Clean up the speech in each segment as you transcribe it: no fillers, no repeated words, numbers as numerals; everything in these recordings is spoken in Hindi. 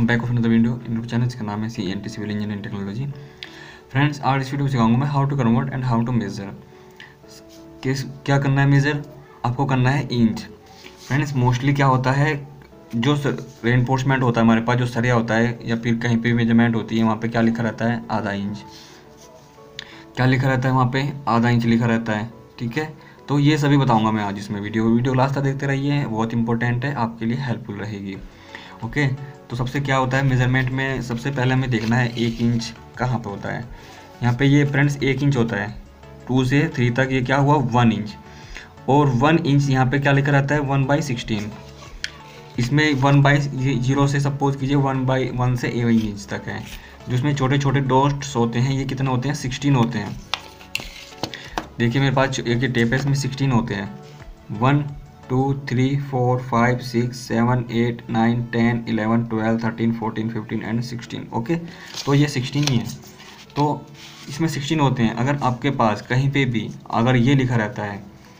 Welcome back of another video in channel का नाम है CE&T civil engineering technology. Friends, आज इस वीडियो में सिखाऊंगा मैं how to convert and how to measure. क्या करना है मेजर, आपको करना है इंच। फ्रेंड्स, मोस्टली क्या होता है, जो रेनफोर्समेंट होता है हमारे पास, जो सरिया होता है या फिर कहीं पे मेजरमेंट होती है, वहाँ पे क्या लिखा रहता है, आधा इंच। क्या लिखा रहता है वहाँ पे, आधा इंच लिखा रहता है। ठीक है, तो ये सभी बताऊंगा मैं आज इसमें। वीडियो लास्ट तक देखते रहिए, बहुत इंपॉर्टेंट है, आपके लिए हेल्पफुल रहेगी। ओके, तो सबसे क्या होता है मेजरमेंट में, सबसे पहले हमें देखना है 1 इंच कहाँ पे होता है। यहाँ पे ये फ्रेंड्स 1 इंच होता है, 2 से 3 तक ये क्या हुआ 1 इंच। और 1 इंच यहाँ पे क्या लिखा रहता है 1/16। इसमें 1/0 से सपोज कीजिए 1/1 से 1 इंच तक है। जिसमें छोटे छोटे डॉट्स होते हैं, ये कितने होते हैं, 16 होते हैं। देखिए मेरे पास एक टेप है, इसमें 16 होते हैं। 1 2 3 4 5 6 7 8 9 10 11 12 13 14 15 एंड 16। ओके, तो ये 16 ही है, तो इसमें 16 होते हैं। अगर आपके पास कहीं पे भी अगर ये लिखा रहता है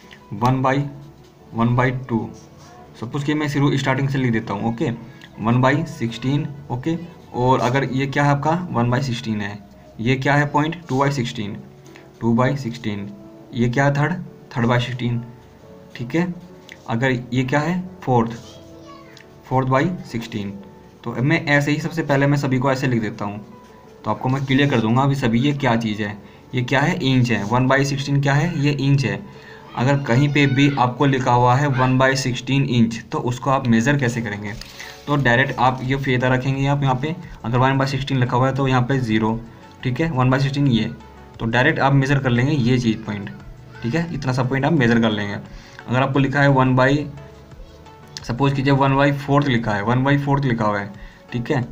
1/2, सपोज कि मैं शुरू स्टार्टिंग से लिख देता हूँ। ओके, 1/16। ओके, और अगर ये क्या है आपका 1/16 है, ये क्या है पॉइंट 2/16, 2/16, ये क्या है थर्ड बाई 16। ठीक है, अगर ये क्या है फोर्थ बाई 16। तो मैं ऐसे ही सबसे पहले मैं सभी को ऐसे लिख देता हूँ, तो आपको मैं क्लियर कर दूंगा अभी सभी ये क्या चीज़ है। ये क्या है, इंच है। 1/16 क्या है, ये इंच है। अगर कहीं पे भी आपको लिखा हुआ है 1/16 इंच, तो उसको आप मेज़र कैसे करेंगे, तो डायरेक्ट आप ये फेदा रखेंगे आप यहाँ पे। अगर 1/16 लिखा हुआ है तो यहाँ पे 0, ठीक है, 1/16 ये, तो डायरेक्ट आप मेज़र कर लेंगे ये चीज़ पॉइंट। ठीक है, इतना सा पॉइंट आप मेज़र कर लेंगे। अगर आपको लिखा है सपोज कीजिए 1/4 लिखा है, 1/4 लिखा हुआ है, ठीक है,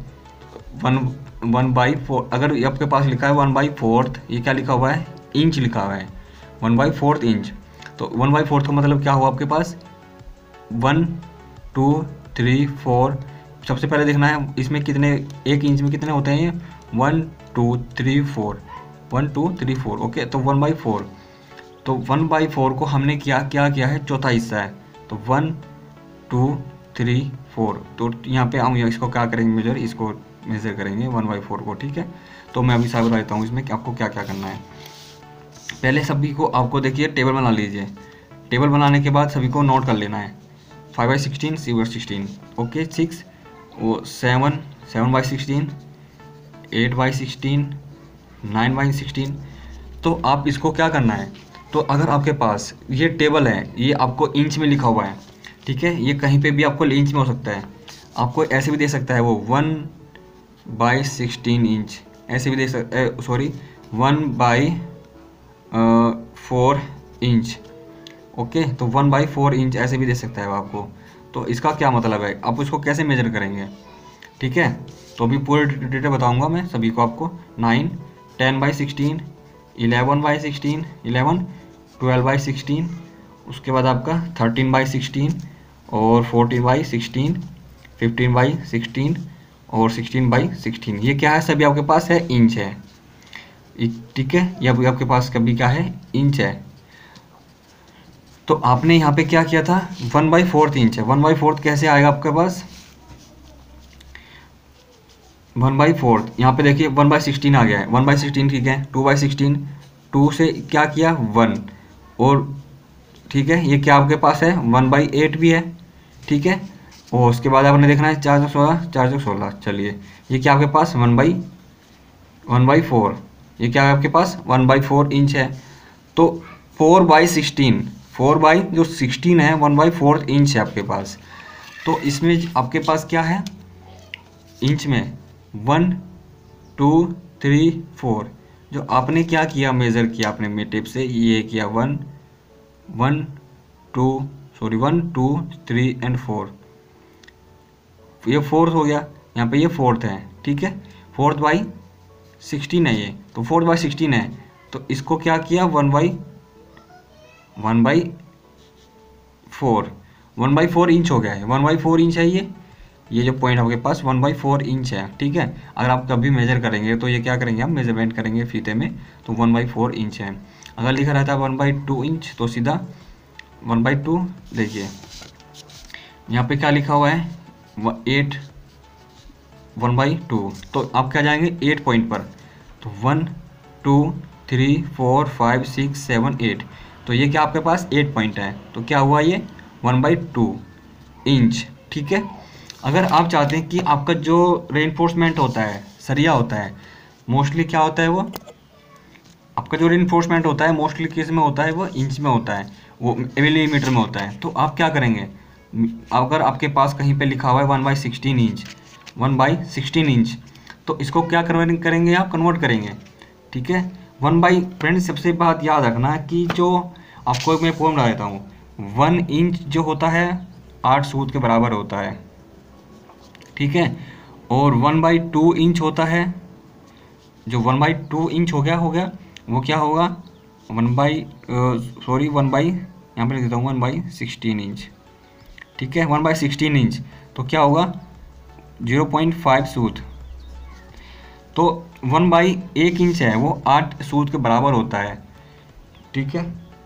1/4। अगर आपके पास लिखा है 1/4, ये क्या लिखा हुआ है, इंच लिखा हुआ है, 1/4 इंच। तो 1/4 का मतलब क्या हुआ आपके पास 1 2 3 4। सबसे पहले देखना है इसमें कितने, 1 इंच में कितने होते हैं, 1 2 3 4, 1 2 3 4। ओके, तो 1/4, तो 1/4 को हमने क्या किया है, चौथा हिस्सा है, तो 1 2 3 4। तो यहाँ पे हम इसको क्या करेंगे मेजर, इसको मेजर करेंगे 1/4 को। ठीक है, तो मैं अभी साबित देता हूँ इसमें कि आपको क्या क्या करना है। पहले सभी को आपको देखिए टेबल बना लीजिए। टेबल बनाने के बाद सभी को नोट कर लेना है 5/16, 6/16। ओके, 6 वो 7/16, 8/16, 9/16। तो आप इसको क्या करना है, तो अगर आपके पास ये टेबल है, ये आपको इंच में लिखा हुआ है, ठीक है, ये कहीं पे भी आपको इंच में हो सकता है, आपको ऐसे भी दे सकता है वो 1/16 इंच, ऐसे भी दे सकता है, सॉरी 1/4 इंच। ओके, तो 1/4 इंच ऐसे भी दे सकता है वो आपको। तो इसका क्या मतलब है, आप उसको कैसे मेजर करेंगे। ठीक है, तो अभी पूरे डिटेल बताऊंगा मैं सभी को आपको। 9 10/16, 11/16, 11 12/16, उसके बाद आपका 13/16 और 14/16, 15/16 और 16/16। ये क्या है, सभी आपके पास है इंच है। ठीक है, ये अभी आपके पास कभी क्या है, इंच है। तो आपने यहाँ पे क्या किया था, 1/4 इंच है। 1/4 कैसे आएगा आपके पास, 1/4 यहाँ पे देखिए 1/16 आ गया है, 1/16 ठीक है, 2/16, 2 से क्या किया 1, और ठीक है, ये क्या आपके पास है 1/8 भी है। ठीक है, और उसके बाद आपने देखना है 4 16, 4 16। चलिए, ये क्या आपके पास 1/4, ये क्या है आपके पास 1/4 इंच है। तो 4/16, 4/16 है, 1/4 इंच है आपके पास। तो इसमें आपके पास क्या है, इंच में 1 2 3 4। जो आपने क्या किया, मेज़र किया आपने मेरे टेप से, ये किया 1 2 3 एंड 4। ये 4th हो गया, यहाँ पे ये 4th है। ठीक है, 4/16 है ये, तो 4/16 है, तो इसको क्या किया 1/4 इंच हो गया है, 1/4 इंच है ये जो पॉइंट आपके पास 1/4 इंच है। ठीक है, अगर आप कभी मेजर करेंगे तो ये क्या करेंगे, हम मेजरमेंट करेंगे फीते में, तो 1/4 इंच है। अगर लिखा रहता है 1/2 इंच, तो सीधा 1/2। देखिए यहाँ पे क्या लिखा हुआ है 8 1/2, तो आप क्या जाएंगे 8 पॉइंट पर, तो 1 2 3 4 5 6 7 8, तो ये क्या आपके पास 8 पॉइंट है, तो क्या हुआ ये 1/2 इंच। ठीक है, अगर आप चाहते हैं कि आपका जो रेनफोर्समेंट होता है, सरिया होता है, मोस्टली क्या होता है वो आपका जो रेनफोर्समेंट होता है मोस्टली किस में होता है, वो इंच में होता है, वो मिलीमीटर में होता है। तो आप क्या करेंगे, अगर आपके पास कहीं पे लिखा हुआ है 1/16 इंच, 1/16 इंच, तो इसको क्या कन्वर्ट करेंगे, आप कन्वर्ट करेंगे। ठीक है, फ्रेंड्स सबसे बात याद रखना कि जो आपको मैं फॉर्म बता देता हूँ, 1 इंच जो होता है 8 सूत के बराबर होता है। ठीक है, और 1/2 इंच होता है, जो 1/2 इंच हो गया वो क्या होगा 1 बाई यहाँ पे लिख देता हूँ 1/16 इंच। ठीक है, 1/16 इंच तो क्या होगा 0.5 सूत, तो 1/1 इंच है वो 8 सूत के बराबर होता है। ठीक है,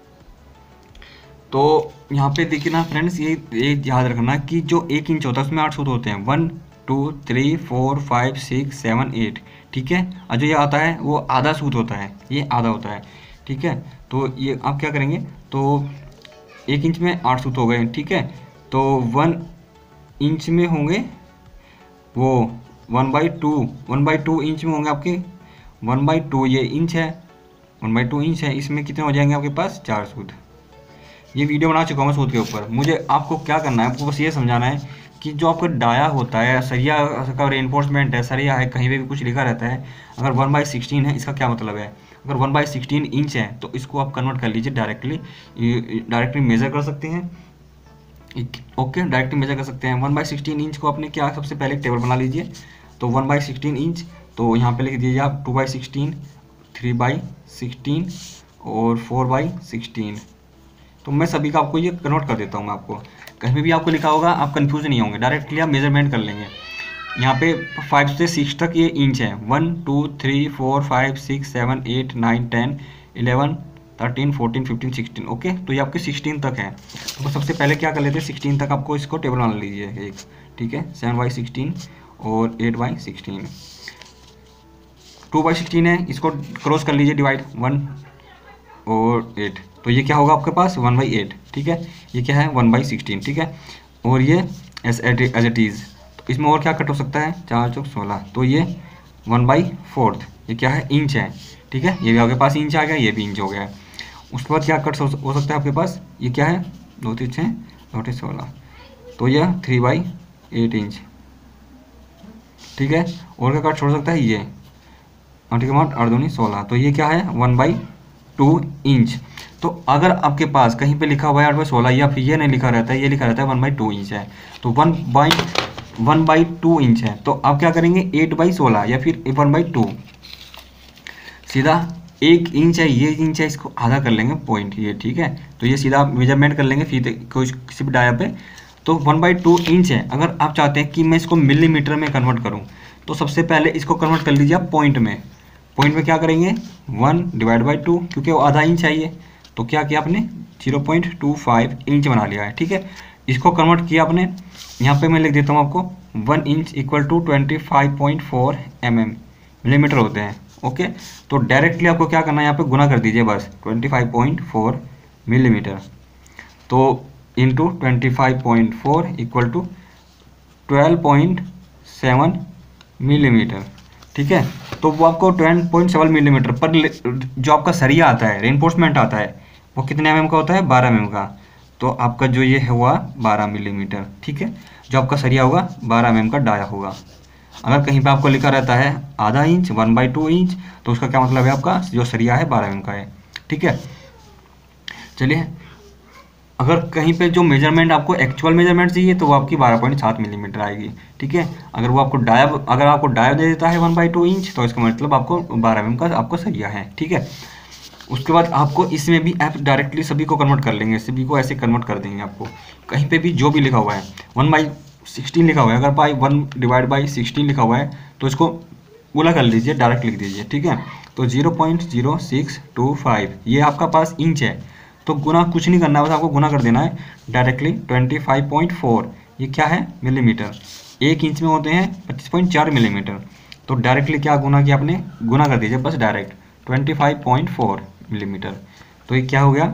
तो यहाँ पे देखिए ना फ्रेंड्स, ये याद रखना कि जो 1 इंच होता है उसमें 8 सूत होते हैं, 1 2 3 4 5 6 7 8। ठीक है, और जो ये आता है वो आधा सूत होता है, ये आधा होता है। ठीक है, तो ये आप क्या करेंगे, तो 1 इंच में 8 सूत हो गए। ठीक है, तो 1 इंच में होंगे वो 1/2 इंच में होंगे आपके 1/2, ये इंच है 1/2 इंच है, इसमें कितने हो जाएंगे आपके पास 4 सूत। ये वीडियो बना चुका हूँ सूत के ऊपर। मुझे आपको क्या करना है, आपको बस ये समझाना है कि जो आपका डाया होता है, सरिया का रेनफोर्समेंट है, सरिया है, कहीं पे भी कुछ लिखा रहता है, अगर 1/16 है इसका क्या मतलब है, अगर 1/16 इंच है तो इसको आप कन्वर्ट कर लीजिए डायरेक्टली मेज़र कर सकते हैं। ओके, डायरेक्टली मेजर कर सकते हैं। 1/16 इंच को आपने क्या, सबसे पहले एक टेबल बना लीजिए, तो 1/16 इंच, तो यहाँ पे लिख दीजिए आप 2/16, 3/16 और 4/16। तो मैं सभी का आपको ये कन्वर्ट कर देता हूँ। मैं आपको कहीं भी आपको लिखा होगा आप कंफ्यूज नहीं होंगे, डायरेक्टली आप मेजरमेंट कर लेंगे। यहाँ पे 5 से 6 तक ये इंच है, 1 2 3 4 5 6 7 8 9 10 11 13 14 15 16। ओके, तो ये आपके 16 तक है। तो सबसे पहले क्या कर लेते हैं, 16 तक आपको इसको टेबल बना लीजिए एक। ठीक है, 7/16 और 8/16, 2/16 है, इसको क्रॉस कर लीजिए, डिवाइड 1 और 8, तो ये क्या होगा आपके पास 1/8। ठीक है, ये क्या है 1/16। ठीक है, और ये एज इट इज़, तो इसमें और क्या कट हो सकता है, 4 चौक 16, तो ये 1/4, ये क्या है इंच है। ठीक है, ये भी आपके पास इंच आ गया, ये भी इंच हो गया। उसके बाद क्या कट हो सकता है आपके पास, ये क्या है 2 3 6 2 3 16, तो यह 3/8 इंच। ठीक है, और क्या कट छोड़ सकता है, ये 8 के बाद 8 दूनी 16, तो ये क्या है 1/2 इंच। तो अगर आपके पास कहीं पे लिखा हुआ है 8/16 या फिर ये नहीं लिखा रहता है, ये लिखा रहता है 1/2 इंच है, तो 1/2 इंच है, तो आप क्या करेंगे 8/16 या फिर 1/2, सीधा 1 इंच है, ये इंच है, इसको आधा कर लेंगे पॉइंट ये। ठीक है, तो ये सीधा मेजरमेंट कर लेंगे फीते किसी भी डाया पे, तो 1/2 इंच है। अगर आप चाहते हैं कि मैं इसको मिलीमीटर में कन्वर्ट करूं, तो सबसे पहले इसको कन्वर्ट कर लीजिए आप पॉइंट में। पॉइंट में क्या करेंगे 1/2, क्योंकि वो आधा इंच चाहिए, तो क्या किया आपने 0.25 इंच बना लिया है। ठीक है, इसको कन्वर्ट किया आपने, यहाँ पे मैं लिख देता हूँ आपको 1 इंच इक्वल टू 25.4 मिलीमीटर होते हैं। ओके, तो डायरेक्टली आपको क्या करना है, यहाँ पे गुना कर दीजिए बस 25.4 मिलीमीटर, तो इंटू 25.4 इक्वल टू 12.7 मिलीमीटर। ठीक है, तो वो आपको 12.7 मिलीमीटर पर जो आपका सरिया आता है, रेनफोर्समेंट आता है, वो कितने mm का होता है 12 mm का, तो आपका जो ये हुआ 12 मिलीमीटर। ठीक है, जो आपका सरिया होगा 12 mm का डाया होगा। अगर कहीं पे आपको लिखा रहता है आधा इंच 1/2 इंच, तो उसका क्या मतलब है, आपका जो सरिया है 12 mm का है। ठीक है, चलिए, अगर कहीं पे जो मेजरमेंट आपको एक्चुअल मेजरमेंट चाहिए तो वो आपकी 12.7 मिलीमीटर आएगी। ठीक है, अगर वो आपको डाया दे देता है 1/2 इंच, तो इसका मतलब आपको 12 mm का आपको सरिया है। ठीक है, उसके बाद आपको इसमें भी आप डायरेक्टली सभी को कन्वर्ट कर लेंगे, सभी को ऐसे कन्वर्ट कर देंगे। आपको कहीं पे भी जो भी लिखा हुआ है 1/16 लिखा हुआ है, अगर 1/16 लिखा हुआ है तो इसको पूरा कर लीजिए, डायरेक्ट लिख दीजिए। ठीक है, तो 0.0625 ये आपका पास इंच है, तो गुना कुछ नहीं करना है, बस आपको गुना कर देना है डायरेक्टली 25.4 ये क्या है मिलीमीटर, 1 इंच में होते हैं 25.4 मिलीमीटर। तो डायरेक्टली क्या गुना किया आपने, गुना कर दीजिए बस डायरेक्ट 25.4 मिलीमीटर। तो ये क्या हो गया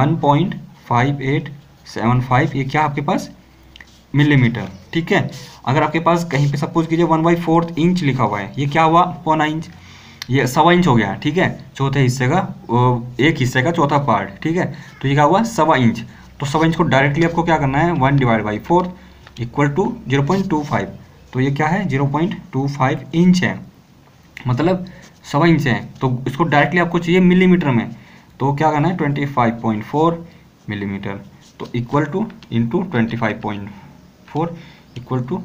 1.5875, ये क्या आपके पास मिलीमीटर। ठीक है, अगर आपके पास कहीं पे सपोज कीजिए 1/4 इंच लिखा हुआ है, ये क्या हुआ पौना इंच, ये 1.25 इंच हो गया। ठीक है, चौथे हिस्से का एक हिस्से का चौथा पार्ट। ठीक है, तो ये क्या हुआ 1.25 इंच। तो 1.25 इंच को डायरेक्टली आपको क्या करना है 1/4 इक्वल टू 0.25। तो ये क्या है 0.25 इंच है, मतलब 1.25 इंच है। तो इसको डायरेक्टली आपको चाहिए मिलीमीटर में, तो क्या करना है 25.4 मिलीमीटर। तो equal to into 25.4 equal to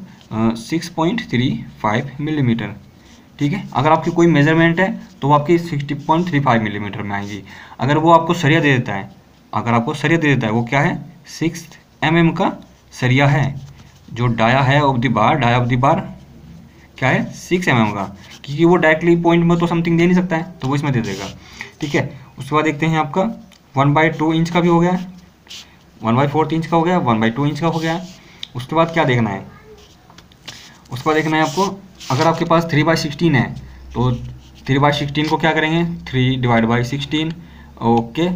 6.35 millimetre. ठीक है, अगर आपकी कोई मेजरमेंट है तो वो आपकी 60.35 मिलीमीटर में आएगी। अगर वो आपको सरिया दे देता है, अगर आपको सरिया दे देता है, वो क्या है 6 mm का सरिया है, जो डाया है of the bar, dia of the bar क्या है 6 mm का, क्योंकि वो डायरेक्टली पॉइंट में तो समथिंग दे नहीं सकता है, तो वो इसमें दे देगा। ठीक है, उसके बाद देखते हैं आपका 1/2 इंच का भी हो गया, 1/4 इंच का हो गया, 1/2 इंच का हो गया। उसके बाद क्या देखना है, उसके बाद देखना है आपको, अगर आपके पास 3/16 है तो 3/16 को क्या करेंगे 3/16, ओके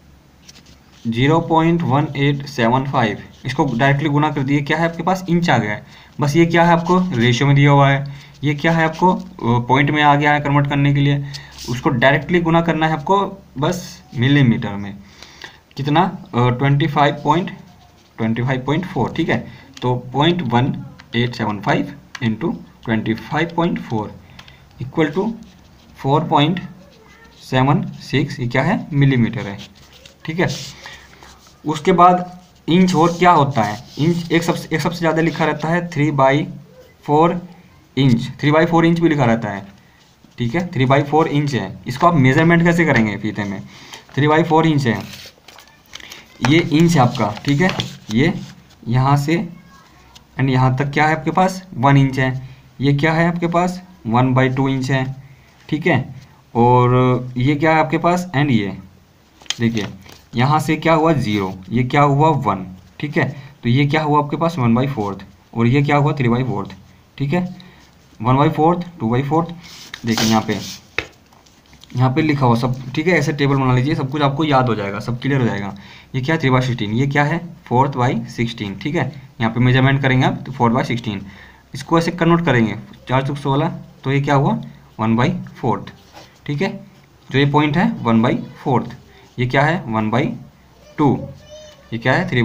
0.1875, इसको डायरेक्टली गुना कर दिए, क्या है आपके पास इंच आ गया है। बस ये क्या है आपको रेशियो में दिया हुआ है, ये क्या है आपको पॉइंट में आ गया है कन्वर्ट करने के लिए, उसको डायरेक्टली गुना करना है आपको बस मिलीमीटर में। कितना 25.4। ठीक है, तो 0.1875 इंटू 25.4 इक्वल टू 4.76, ये क्या है मिलीमीटर है। ठीक है, उसके बाद इंच और क्या होता है, इंच एक सबसे ज़्यादा लिखा रहता है 3/4 इंच, 3/4 इंच भी लिखा रहता है। ठीक है, 3/4 इंच है, इसको आप मेजरमेंट कैसे करेंगे फीते में, 3/4 इंच है, ये इंच है आपका। ठीक है, ये यहाँ से एंड यहाँ तक क्या है आपके पास 1 इंच है, ये क्या है आपके पास 1/2 इंच है। ठीक है, और ये क्या है आपके पास एंड ये देखिए यहाँ से क्या हुआ 0, ये क्या हुआ 1। ठीक है, तो ये क्या हुआ आपके पास 1/4 और ये क्या हुआ 3/4। ठीक है, 1/4 2/4 देखिए यहाँ पे लिखा हुआ सब। ठीक है, ऐसे टेबल बना लीजिए, सब कुछ आपको याद हो जाएगा, सब क्लियर हो जाएगा। ये क्या है 3/16, ये क्या है 4/16। ठीक है, यहाँ पे मेजरमेंट करेंगे आप तो 4/16, इसको ऐसे कन्वर्ट करेंगे 4 चौक 16, तो ये क्या हुआ 1/4। ठीक है, जो ये पॉइंट है 1/4, ये क्या है 1/2, ये क्या है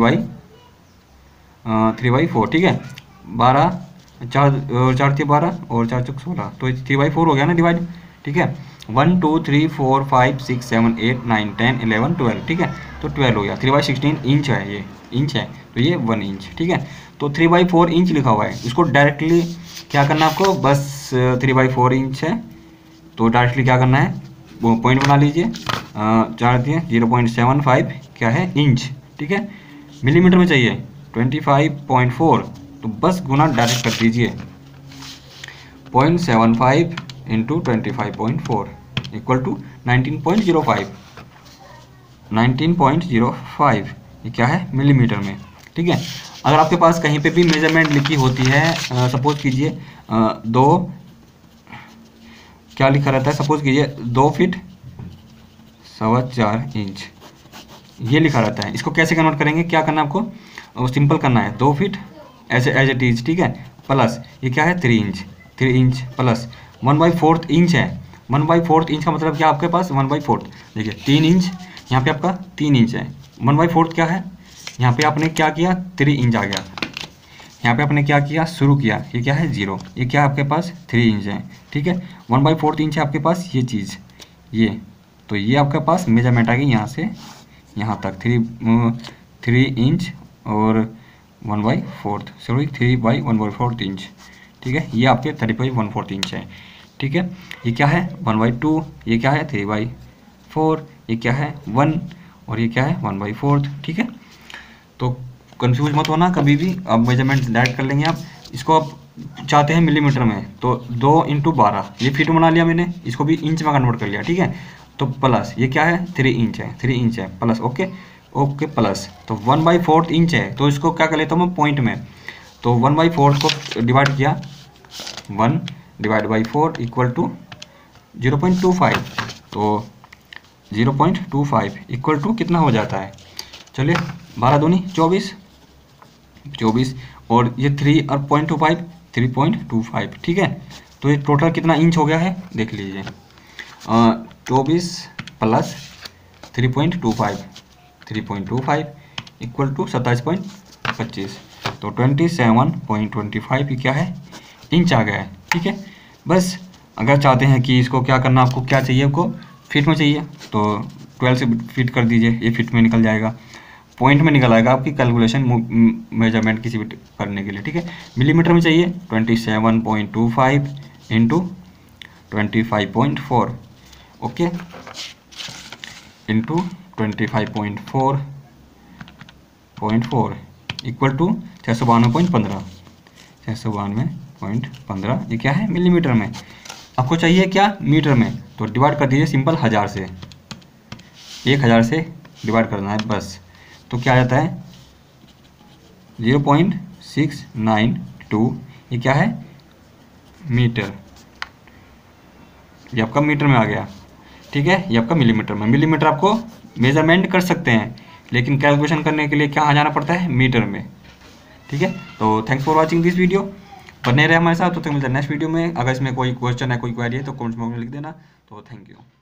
3/4। ठीक है, 12 4 4 × 12 और 4 चौक 16, तो 3/4 हो गया ना डिवाइड। ठीक है, 1 2 3 4 5 6 7 8 9 10 11 12। ठीक है, तो 12 हो गया, 3/16 इंच है, ये इंच है, तो ये 1 इंच। ठीक है, तो 3/4 इंच लिखा हुआ है, इसको डायरेक्टली क्या करना है आपको, बस 3/4 इंच है तो डायरेक्टली क्या करना है वो पॉइंट बना लीजिए, 4 दिए 0.75 क्या है इंच। ठीक है, मिलीमीटर में चाहिए 25.4, तो बस गुना डायरेक्ट कर दीजिए 0.75 इंटू 25.4 इक्वल टू 19.05, 19.05 ये क्या है मिलीमीटर में। ठीक है, अगर आपके पास कहीं पे भी मेजरमेंट लिखी होती है, सपोज कीजिए 2 क्या लिखा रहता है, सपोज कीजिए 2 फीट 4.25 इंच ये लिखा रहता है, इसको कैसे कन्वर्ट करेंगे, क्या करना है आपको सिंपल करना है 2 फीट ऐसे एज इट इज। ठीक है, प्लस ये क्या है 3 इंच प्लस 1/4 इंच है, 1/4 इंच का मतलब क्या आपके पास 1/4 देखिए 3 इंच, यहाँ पे आपका 3 इंच है, 1/4 क्या है, यहाँ पे आपने क्या किया 3 इंच आ गया, यहाँ पे आपने क्या किया शुरू किया, ये क्या है 0, ये क्या आपके पास 3 इंच है। ठीक है, 1/4 इंच है आपके पास ये चीज़, ये तो ये आपके पास मेजरमेंट आ गई यहाँ से यहाँ तक 3 इंच और 1/4 सॉरी 3/1/4 इंच। ठीक है, ये आपके 3/1/4 इंच है। ठीक है, ये क्या है 1/2, ये क्या है 3/4, ये क्या है 1 और ये क्या है 1/4। ठीक है, तो कंफ्यूज मत होना कभी भी, अब मेजरमेंट डायरेक्ट कर लेंगे आप। इसको आप चाहते हैं मिलीमीटर में तो 2 × 12 ये फीट बना लिया मैंने, इसको भी इंच में कन्वर्ट कर लिया। ठीक है, तो प्लस ये क्या है 3 इंच है, 3 इंच है प्लस ओके प्लस, तो 1/4 इंच है, तो इसको क्या कर लेता हूँ मैं पॉइंट में तो 1/4 को डिवाइड किया, 1/4 इक्वल टू 0.25, तो 0.25 इक्वल टू कितना हो जाता है, चलिए 12 दूनी 24 और ये 3 और 0.25 3.25, ठीक है। तो ये टोटल कितना इंच हो गया है देख लीजिए, 24 प्लस 3.25 इक्वल टू 27.25, तो 27.25 क्या है, इंच आ गया है, ठीक है। बस अगर चाहते हैं कि इसको क्या करना, आपको क्या चाहिए, आपको फीट में चाहिए तो 12 से फीट कर दीजिए, ये फीट में निकल जाएगा, पॉइंट में निकल आएगा आपकी कैलकुलेशन मेजरमेंट किसी भी करने के लिए, ठीक है। मिलीमीटर में चाहिए 27.25 into 25.4, okay, into 25.4 equal to 692.15, 692.15, ये क्या है मिलीमीटर में। आपको चाहिए क्या मीटर में, तो डिवाइड कर दीजिए सिंपल 1000 से, 1000 से डिवाइड करना है बस। तो क्या आ जाता है 0.692, ये क्या है मीटर, ये आपका मीटर में आ गया, ठीक है। ये आपका मिलीमीटर में, मिलीमीटर आपको मेजरमेंट कर सकते हैं लेकिन कैलकुलेशन करने के लिए क्या आ जाना पड़ता है मीटर में, ठीक है। तो thanks for watching this video, बने रहे हमारे साथ। तो मिलते हैं नेक्स्ट वीडियो में। अगर इसमें कोई क्वेश्चन है, कोई क्वेरी है तो कमेंट्स में लिख देना। तो थैंक यू।